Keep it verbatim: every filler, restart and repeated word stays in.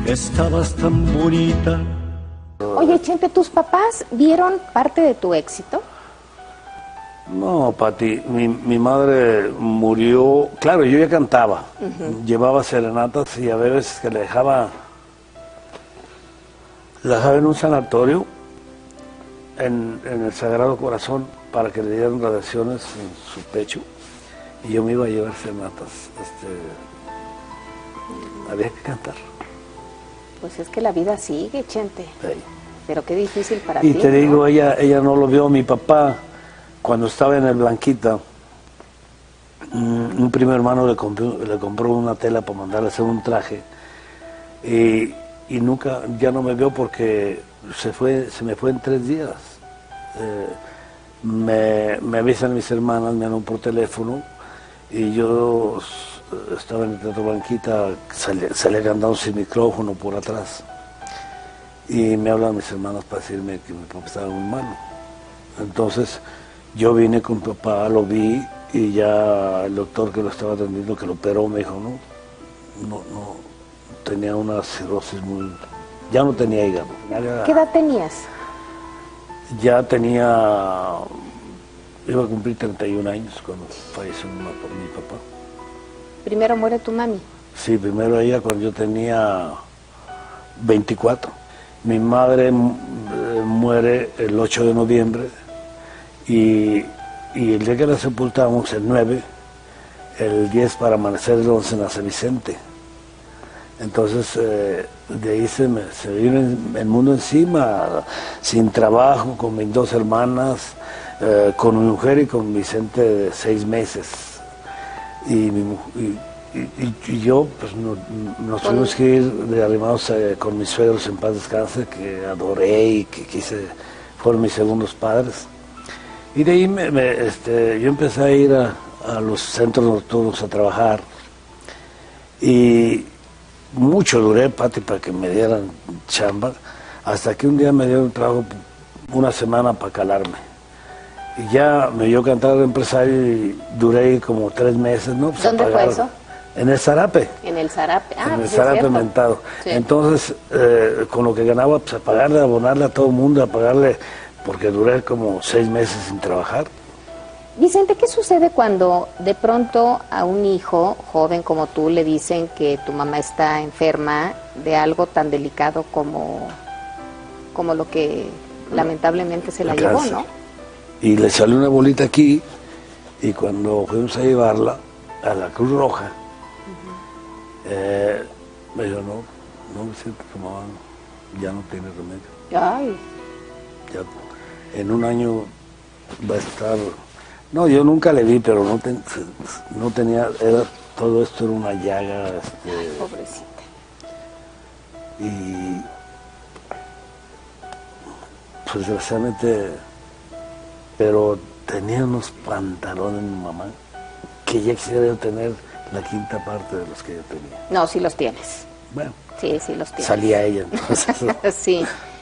estabas tan bonita. Oye, Chente, ¿tus papás vieron parte de tu éxito? No, Pati, mi, mi madre murió, claro, yo ya cantaba, uh-huh. Llevaba serenatas y a veces que le dejaba, la dejaba en un sanatorio, en, en el Sagrado Corazón, para que le dieran radiaciones en su pecho, y yo me iba a llevar serenatas, este, había que cantar. Pues es que la vida sigue, Chente, sí. Pero qué difícil para y ti. Y te ¿no? digo, ella, ella no lo vio, mi papá. Cuando estaba en el Blanquita, un primo hermano le compró, le compró una tela para mandarle a hacer un traje y, y nunca, ya no me vio porque se fue, se me fue en tres días. Eh, me, me avisan mis hermanas, me hablan por teléfono y yo estaba en el Teatro Blanquita, salía, salía cantando sin micrófono por atrás y me hablan mis hermanas para decirme que mi papá estaba muy malo. Entonces, yo vine con mi papá, lo vi y ya el doctor que lo estaba atendiendo, que lo operó, me dijo, no, no, no, tenía una cirrosis muy, ya no tenía hígado. ¿Qué edad tenías? Ya tenía, iba a cumplir treinta y un años cuando falleció mi, mi papá. ¿Primero muere tu mami? Sí, primero ella cuando yo tenía veinticuatro. Mi madre muere el ocho de noviembre. Y, y el día que la sepultamos, el nueve, el diez para amanecer el once nace Vicente. Entonces, eh, de ahí se me se vino el mundo encima, sin trabajo, con mis dos hermanas, eh, con mi mujer y con Vicente de seis meses. Y, mi, y, y, y yo, pues no, nos tuvimos que ir de arrimados eh, con mis suegros en paz descanse, que adoré y que quise, fueron mis segundos padres. Y de ahí me, me, este, yo empecé a ir a, a los centros nocturnos a trabajar y mucho duré, Pati, para que me dieran chamba, hasta que un día me dieron trabajo una semana para calarme. Y ya me dio cantar de empresario y duré como tres meses, ¿no? Pues ¿Dónde fue eso? En el Zarape. En el Zarape, ah, En el pues Zarape Mentado. Sí. Entonces, eh, con lo que ganaba, pues a pagarle, a abonarle a todo el mundo, a pagarle... porque duré como seis meses sin trabajar. Vicente, ¿qué sucede cuando de pronto a un hijo joven como tú le dicen que tu mamá está enferma de algo tan delicado como, como lo que lamentablemente se la llevó, ¿no? Y le salió una bolita aquí, y cuando fuimos a llevarla a la Cruz Roja, uh-huh. eh, me dijo, no, no, Vicente, tu mamá ya no tiene remedio. Ay. Ya, en un año va a estar... No, yo nunca le vi, pero no, ten, no tenía... Era, todo esto era una llaga. Este, Ay, pobrecita. Y... pues desgraciadamente... Pero tenía unos pantalones mi mamá que ya quisiera yo tener la quinta parte de los que yo tenía. No, sí los tienes. Bueno. Sí, sí los tienes. Salía ella entonces. Sí.